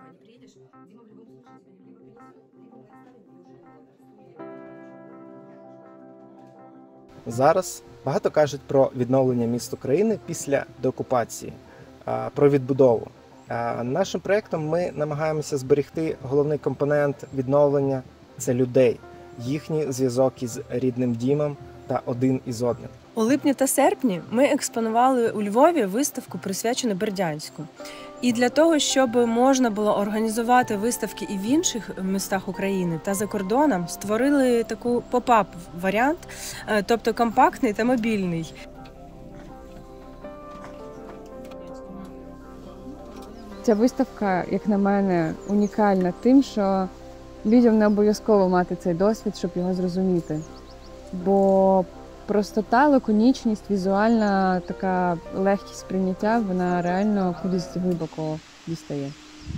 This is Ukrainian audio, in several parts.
Зараз багато кажуть про відновлення міст України після деокупації, про відбудову. Нашим проєктом ми намагаємося зберегти головний компонент відновлення – це людей, їхній зв'язок із рідним дімом та один із одним. У липні та серпні ми експонували у Львові виставку, присвячену Бердянську. І для того, щоб можна було організувати виставки і в інших містах України та за кордоном, створили таку поп-ап-варіант, тобто компактний та мобільний. Ця виставка, як на мене, унікальна тим, що людям не обов'язково мати цей досвід, щоб його зрозуміти. Бо простота, лаконічність, візуальна така легкість сприйняття, вона реально кудись глибоко дістає.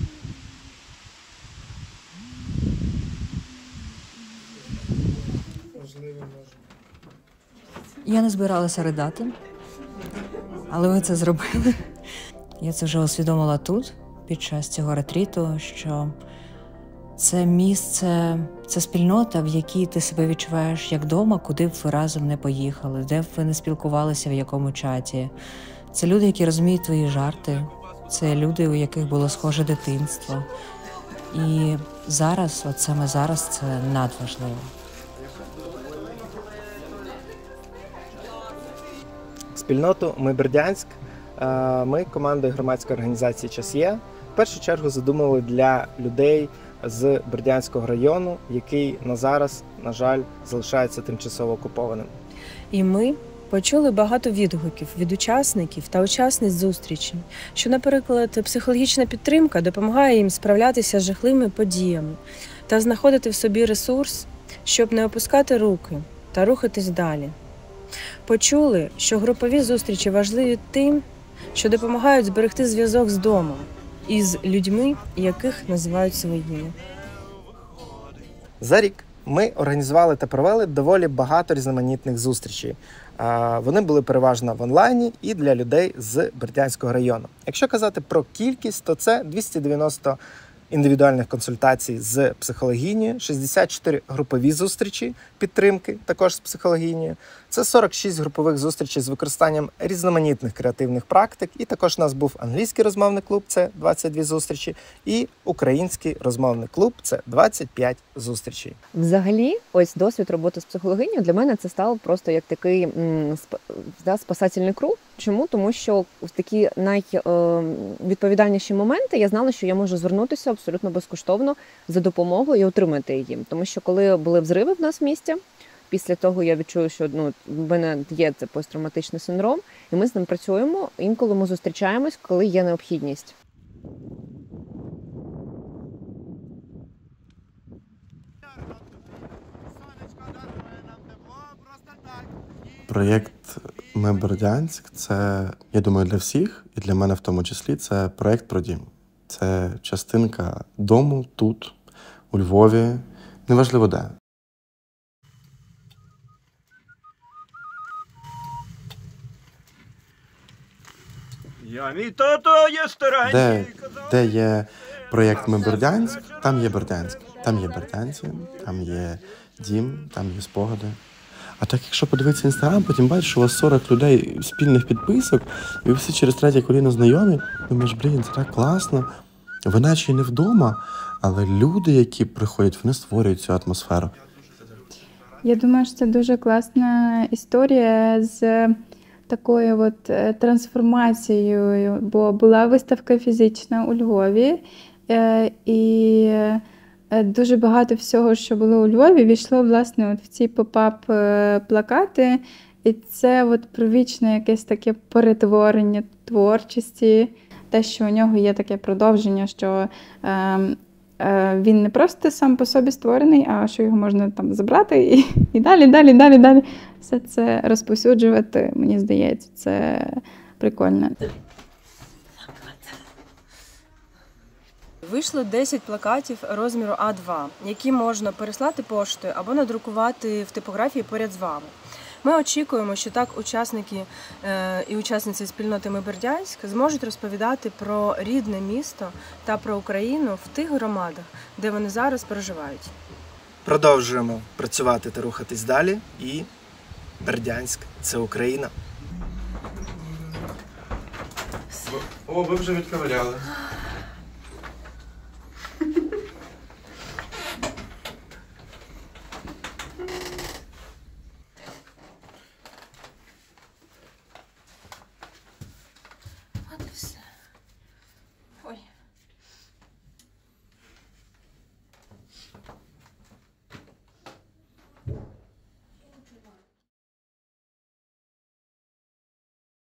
Я не збиралася ридати, але ви це зробили. Я це вже усвідомила тут, під час цього ретріту, що це місце, це спільнота, в якій ти себе відчуваєш як вдома, куди б ви разом не поїхали, де б ви не спілкувалися, в якому чаті. Це люди, які розуміють твої жарти, це люди, у яких було схоже дитинство. І зараз, от саме зараз, це надважливо. Спільноту «Ми Бердянськ» ми командою громадської організації «Час є» в першу чергу задумали для людей з Бердянського району, який на зараз, на жаль, залишається тимчасово окупованим. І ми почули багато відгуків від учасників та учасниць зустрічі, що, наприклад, психологічна підтримка допомагає їм справлятися з жахливими подіями та знаходити в собі ресурс, щоб не опускати руки та рухатись далі. Почули, що групові зустрічі важливі тим, що допомагають зберегти зв'язок з домом і з людьми, яких називають своїми. За рік ми організували та провели доволі багато різноманітних зустрічей. Вони були переважно в онлайні і для людей з Бердянського району. Якщо казати про кількість, то це 290 індивідуальних консультацій з психологінею, 64 групові зустрічі підтримки, також з психологінею. Це 46 групових зустрічей з використанням різноманітних креативних практик. І також у нас був англійський розмовний клуб, це 22 зустрічі, і український розмовний клуб, це 25 зустрічей. Взагалі, ось досвід роботи з психологинею для мене це стало просто як такий спасательний круг. Чому? Тому що в такі найвідповідальніші моменти я знала, що я можу звернутися абсолютно безкоштовно за допомогою і отримати її. Тому що коли були взриви в нас в місті, після того я відчую, що в мене є це посттравматичний синдром, і ми з ним працюємо, інколи ми зустрічаємось, коли є необхідність. Проєкт «Ми Бердянськ» – це, я думаю, для всіх, і для мене в тому числі, це проєкт про дім. Це частинка дому тут, у Львові, неважливо де. Мій тато є старенький. Де є проєкт «Ми Бердянськ», там є Бердянськ. Там є бердянці, там є дім, там є спогади. А так, якщо подивитися Інстаграм, потім бачиш, що у вас 40 людей спільних підписок, і ви всі через третє коліно знайомі, думаєш, блін, це так класно. Ви наче не вдома, але люди, які приходять, вони створюють цю атмосферу. Я думаю, що це дуже класна історія з такою от трансформацією, бо була виставка фізична у Львові, і дуже багато всього, що було у Львові, війшло, власне, от в ці поп-ап-плакати. І це от провічне якесь таке перетворення творчості, те, що у нього є таке продовження, що він не просто сам по собі створений, а що його можна там забрати і далі. Все це розповсюджувати, мені здається, це прикольно. Вийшло 10 плакатів розміру А2, які можна переслати поштою або надрукувати в типографії поряд з вами. Ми очікуємо, що так учасники і учасниці спільноти «Ми Бердянськ» зможуть розповідати про рідне місто та про Україну в тих громадах, де вони зараз проживають. Продовжуємо працювати та рухатись далі. І Бердянськ – це Україна. О, ви вже відковиряли.